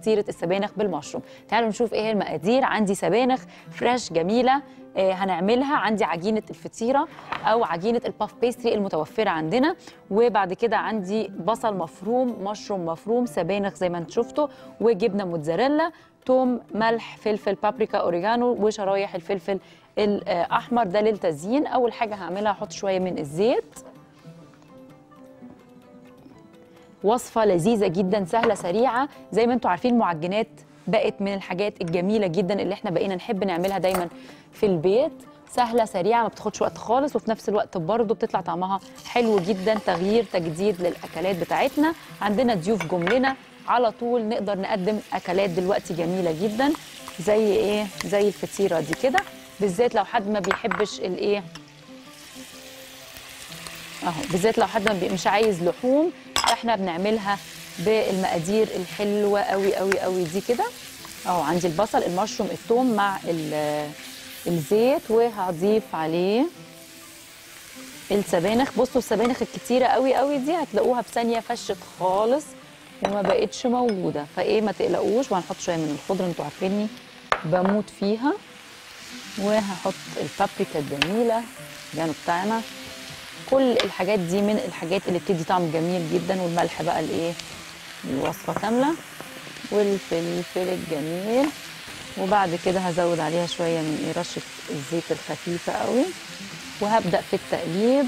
فطيره السبانخ بالمشروم. تعالوا نشوف ايه هي المقادير. عندي سبانخ فريش جميله هنعملها. عندي عجينه الفطيره او عجينه الباف بيستري المتوفره عندنا، وبعد كده عندي بصل مفروم، مشروم مفروم، سبانخ زي ما انتم شفتوا، وجبنه موتزاريلا، توم، ملح، فلفل، بابريكا، اوريجانو، وشرايح الفلفل الاحمر ده للتزيين. اول حاجه هعملها هحط شويه من الزيت. وصفه لذيذه جدا سهله سريعه. زي ما انتم عارفين المعجنات بقت من الحاجات الجميله جدا اللي احنا بقينا نحب نعملها دايما في البيت. سهله سريعه ما بتاخدش وقت خالص، وفي نفس الوقت برضه بتطلع طعمها حلو جدا. تغيير تجديد للاكلات بتاعتنا. عندنا ضيوف جملنا على طول نقدر نقدم اكلات دلوقتي جميله جدا زي ايه، زي الفطيره دي كده، بالذات لو حد ما بيحبش الايه اهو، بالذات لو حد مش عايز لحوم، فاحنا بنعملها بالمقادير الحلوه قوي قوي قوي دي كده. اهو عندي البصل، المشروم، الثوم مع الزيت، وهضيف عليه السبانخ. بصوا السبانخ الكتيره قوي قوي دي هتلاقوها في ثانيه فشت خالص وما بقتش موجوده، فايه ما تقلقوش. وهنحط شويه من الخضره، انتوا عارفيني بموت فيها. وهحط البابريكا الجميله الجانو بتاعنا. كل الحاجات دي من الحاجات اللي بتدي طعم جميل جدا. والملح بقى الايه، الوصفه كامله، والفلفل الجميل. وبعد كده هزود عليها شويه من ايه، رشه الزيت الخفيفه قوي، وهبدا في التقليب.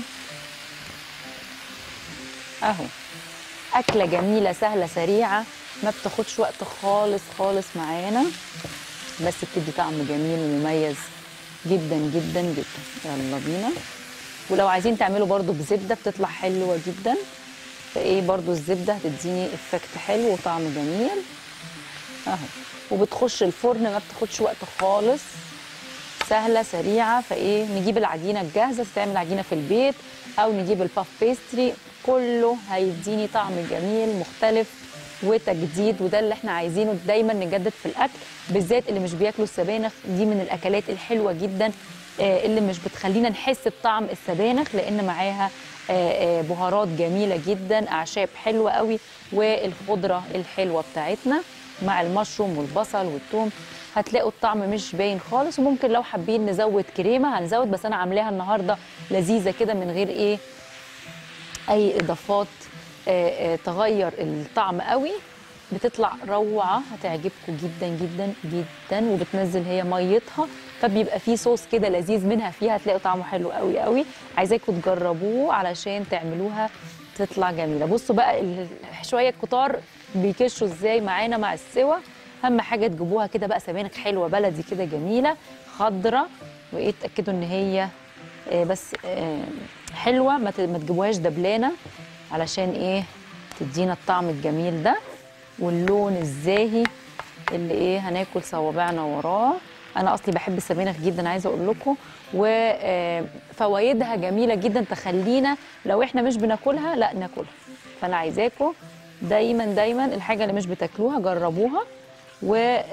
اهو اكله جميله سهله سريعه ما بتاخدش وقت خالص خالص معانا، بس بتدي طعم جميل ومميز جدا جدا جدا. يلا بينا. ولو عايزين تعملوا برضو بزبده بتطلع حلوه جدا، فايه برضو الزبده هتديني افكت حلو وطعم جميل اهو. وبتخش الفرن ما بتاخدش وقت خالص، سهله سريعه. فايه نجيب العجينه الجاهزه، تعمل عجينه في البيت او نجيب الباف بيستري، كله هيديني طعم جميل مختلف وتجديد. وده اللي احنا عايزينه دايما، نجدد في الاكل، بالذات اللي مش بياكلوا السبانخ. دي من الاكلات الحلوه جدا اللي مش بتخلينا نحس بطعم السبانخ، لان معاها بهارات جميله جدا، اعشاب حلوه قوي، والخضره الحلوه بتاعتنا مع المشروم والبصل والثوم. هتلاقوا الطعم مش باين خالص. وممكن لو حابين نزود كريمه هنزود، بس انا عاملاها النهارده لذيذه كده من غير ايه اي اضافات تغير الطعم قوي. بتطلع روعه، هتعجبكم جدا جدا جدا، وبتنزل هي ميتها، فبيبقى فيه صوص كده لذيذ منها فيها، هتلاقوا طعمه حلو قوي قوي. عايزاكم تجربوه علشان تعملوها تطلع جميله. بصوا بقى شويه الكتار بيكشوا ازاي معانا مع السوا. اهم حاجه تجيبوها كده بقى سبانخ حلوه بلدي كده جميله خضره، وايه تاكدوا ان هي بس حلوه، ما تجيبوهاش دبلانه، علشان ايه تدينا الطعم الجميل ده واللون الزاهي اللي ايه هناكل صوابعنا وراه. انا اصلي بحب السبانخ جدا عايزه اقول لكم، وفوائدها جميله جدا تخلينا لو احنا مش بناكلها لا ناكلها. فانا عايزاكم دايما دايما الحاجه اللي مش بتاكلوها جربوها، و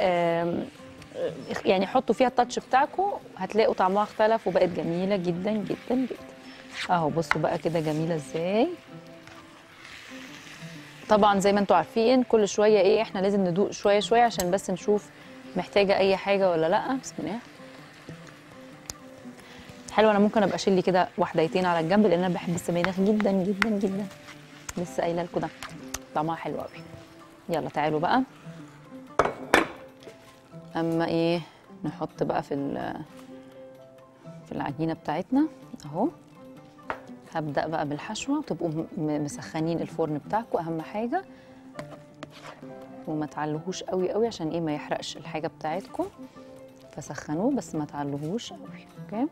يعني حطوا فيها التاتش بتاعكم، هتلاقوا طعمها اختلف وبقت جميله جدا جدا جدا. اهو بصوا بقى كده جميله ازاي. طبعا زي ما انتم عارفين كل شويه ايه احنا لازم ندوق شويه شويه عشان بس نشوف محتاجه اي حاجه ولا لا. بسم الله. حلو. انا ممكن ابقى اشيل لي كده واحدتين على الجنب لان انا بحب السبانخ جدا جدا جدا، لسه قايله لكم ده طعمها حلو قوي. يلا تعالوا بقى اما ايه نحط بقى في العجينه بتاعتنا اهو. هبدا بقى بالحشوه، وتبقوا مسخنين الفرن بتاعكم اهم حاجه، وما تعلهوش قوي قوي عشان ايه ما يحرقش الحاجه بتاعتكم، فسخنوه بس ما تعلهوش قوي. اوكي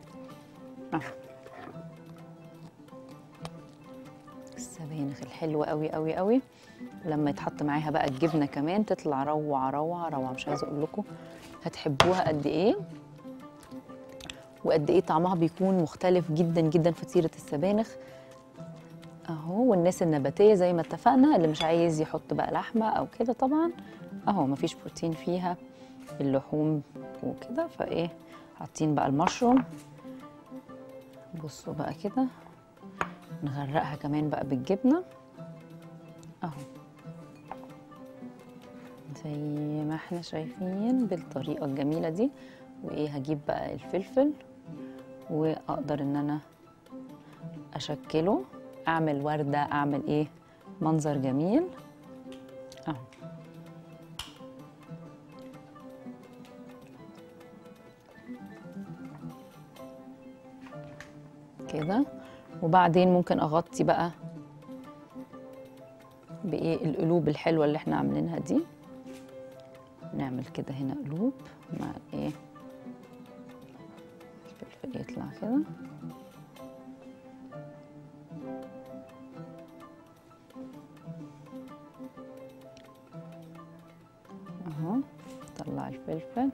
السبانخ الحلوه قوي قوي قوي لما يتحط معاها بقى الجبنه كمان تطلع روعه روعه روعه. مش عايزه اقول لكم هتحبوها قد ايه، وقد ايه طعمها بيكون مختلف جدا جدا فطيره السبانخ اهو. والناس النباتيه زي ما اتفقنا، اللي مش عايز يحط بقى لحمه او كده طبعا اهو مفيش بروتين فيها اللحوم وكده، فايه حاطين بقى المشروم. بصوا بقى كده نغرقها كمان بقى بالجبنه اهو زي ما احنا شايفين بالطريقة الجميلة دي. وايه هجيب بقى الفلفل واقدر ان انا اشكله، اعمل وردة، اعمل ايه منظر جميل اهو كده. وبعدين ممكن اغطي بقى بايه القلوب الحلوة اللي احنا عاملينها دي. نعمل كده هنا قلوب مع ايه الفلفل يطلع كده اهو. طلع الفلفل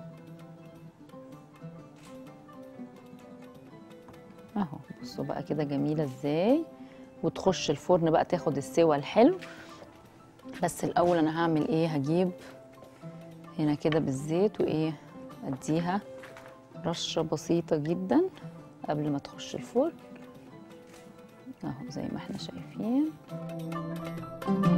اهو، بصوا بقى كده جميلة ازاي، وتخش الفرن بقى تاخد السوا الحلو. بس الاول انا هعمل ايه، هجيب هنا كده بالزيت وايه اديها رشة بسيطة جدا قبل ما تخش الفرن اهو زي ما احنا شايفين.